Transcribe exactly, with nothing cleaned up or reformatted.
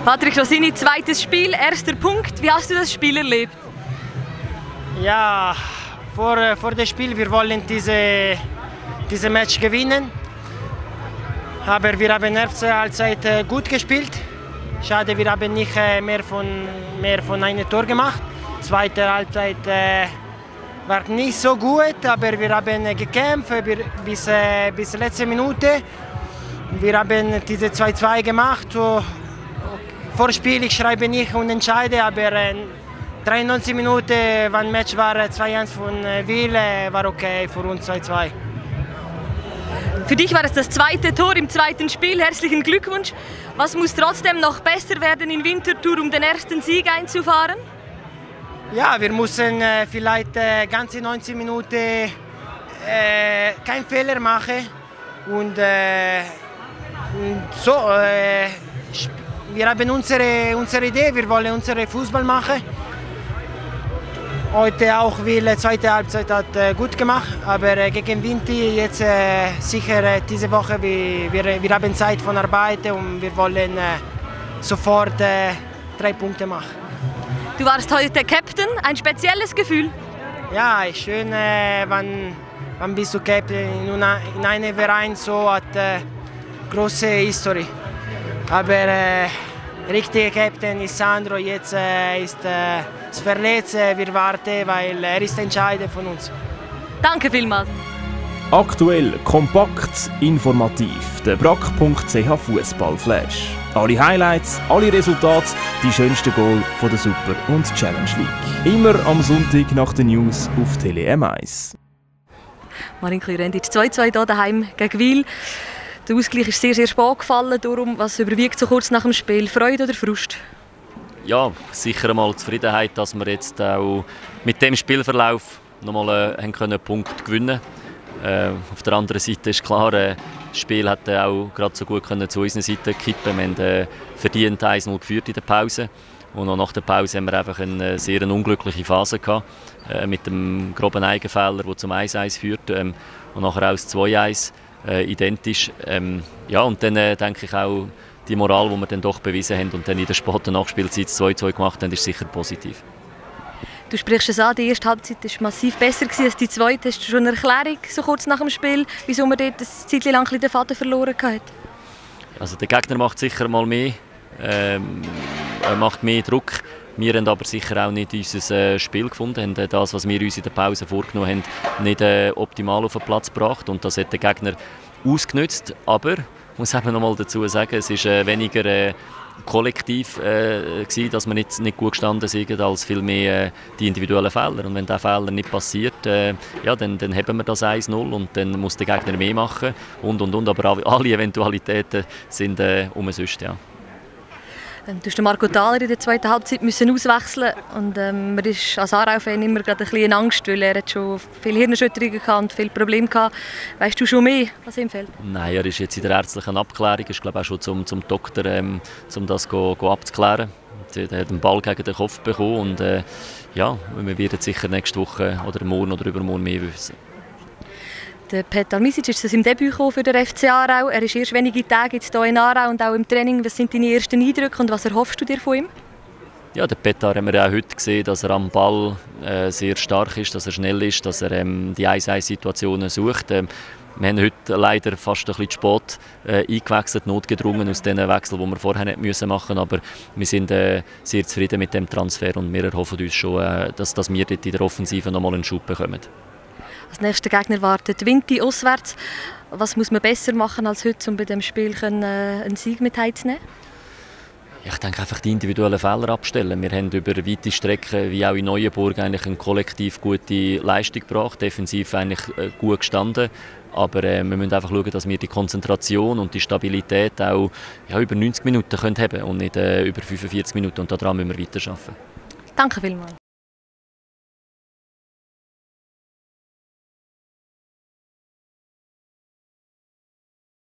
Patrick Rossini, zweites Spiel, erster Punkt. Wie hast du das Spiel erlebt? Ja, vor, vor dem Spiel, wir wollen diese, diese Match gewinnen. Aber wir haben erste Halbzeit gut gespielt. Schade, wir haben nicht mehr von, mehr von einem Tor gemacht. Zweite Halbzeit äh, war nicht so gut, aber wir haben gekämpft bis, äh, bis letzte Minute. Wir haben diese zwei zwei gemacht. So, vor dem Spiel ich schreibe nicht und entscheide, aber äh, dreiundneunzig Minuten, wenn das Match war zwei eins von Wil, war okay für uns zwei zwei. Für dich war es das zweite Tor im zweiten Spiel. Herzlichen Glückwunsch. Was muss trotzdem noch besser werden in Winterthur, um den ersten Sieg einzufahren? Ja, wir müssen äh, vielleicht äh, ganze neunzig Minuten äh, keinen Fehler machen. Und, äh, und so, äh, wir haben unsere, unsere Idee, wir wollen unseren Fußball machen. Heute auch, weil die zweite Halbzeit hat äh, gut gemacht, aber äh, gegen Vinti jetzt äh, sicher äh, diese Woche, wir, wir, wir haben Zeit von Arbeit und wir wollen äh, sofort äh, drei Punkte machen. Du warst heute Captain, ein spezielles Gefühl? Ja, ist schön, äh, wenn, wenn bist du Captain in, una, in einem Verein, so hat äh, große Historie. Aber äh, richtiger Captain ist Sandro, jetzt äh, ist äh, verletzt, wir warten, weil er ist entscheidend von uns. Danke vielmals. Aktuell, kompakt, informativ. Der brack punkt c h Fußballflash. Alle Highlights, alle Resultate, die schönsten Goal von der Super- und Challenge League. Immer am Sonntag nach den News auf Tele M eins. Marinko Jurendic, zwei zwei hier daheim gegen Wil. Der Ausgleich ist sehr, sehr spät gefallen. Darum, was überwiegt so kurz nach dem Spiel? Freude oder Frust? Ja, sicher einmal Zufriedenheit, dass wir jetzt auch mit dem Spielverlauf nochmal einen Punkt gewinnen können. Äh, auf der anderen Seite ist klar, äh, das Spiel hat äh, auch gerade so gut können zu unserer Seite kippen. Wir haben äh, verdient eins null geführt in der Pause. Und auch nach der Pause haben wir einfach eine sehr unglückliche Phase gehabt, äh, mit dem groben Eigenfehler, der zum eins eins führt. Ähm, und nachher auch das zwei eins äh, identisch. Ähm, ja, und dann äh, denke ich auch, die Moral, die wir dann doch bewiesen haben und dann in der späten Nachspielzeit zwei zwei gemacht haben, ist sicher positiv. Du sprichst es an, die erste Halbzeit war massiv besser als die zweite. Hast du schon eine Erklärung so kurz nach dem Spiel, wieso man dort eine Zeit lang den Faden verloren hat? Also der Gegner macht sicher mal mehr, ähm, er macht mehr Druck. Wir haben aber sicher auch nicht unser äh, Spiel gefunden, haben das, was wir uns in der Pause vorgenommen haben, nicht äh, optimal auf den Platz gebracht und das hat der Gegner ausgenutzt. Aber ich muss eben noch mal dazu sagen, es war äh, weniger äh, kollektiv, äh, gewesen, dass wir nicht, nicht gut gestanden sind, als vielmehr äh, die individuellen Fehler. Und wenn dieser Fehler nicht passiert, äh, ja, dann, dann haben wir das eins null und dann muss der Gegner mehr machen und und und. Aber alle Eventualitäten sind äh, umsonst, ja. Du musst Marco Thaler in der zweiten Halbzeit müssen auswechseln und ähm, man ist als Aarau-Fan immer gerade ein bisschen in Angst, weil er hat schon viele Hirnerschütterungen und viele Probleme gehabt. Weißt du schon mehr, was ihm fehlt? Nein, er ist jetzt in der ärztlichen Abklärung, ist glaube auch schon zum, zum Doktor, ähm, um das go, go abzuklären. Er hat einen Ball gegen den Kopf bekommen und äh, ja, wir werden sicher nächste Woche oder morgen oder übermorgen mehr wissen. Der Petar Misic ist das im Debüt für den F C Aarau. Er ist erst wenige Tage jetzt hier in Aarau und auch im Training. Was sind deine ersten Eindrücke und was erhoffst du dir von ihm? Ja, der Petar haben wir auch heute gesehen, dass er am Ball äh, sehr stark ist, dass er schnell ist, dass er ähm, die eins eins Situationen sucht. Ähm, wir haben heute leider fast ein bisschen zu spät äh, eingewechselt, notgedrungen aus den Wechseln, die wir vorher nicht müssen machen mussten. Aber wir sind äh, sehr zufrieden mit dem Transfer und wir erhoffen uns schon, äh, dass, dass wir dort in der Offensive noch mal einen Schub bekommen. Als nächster Gegner wartet Vinti auswärts. Was muss man besser machen als heute, um bei diesem Spiel einen Sieg mit heimzunehmen? Ich denke einfach die individuellen Fehler abstellen. Wir haben über weite Strecken, wie auch in Neuenburg, eigentlich eine kollektiv gute Leistung gebracht, defensiv eigentlich gut gestanden. Aber äh, wir müssen einfach schauen, dass wir die Konzentration und die Stabilität auch ja, über neunzig Minuten können haben und nicht äh, über fünfundvierzig Minuten. Und daran müssen wir weiterarbeiten. Danke vielmals.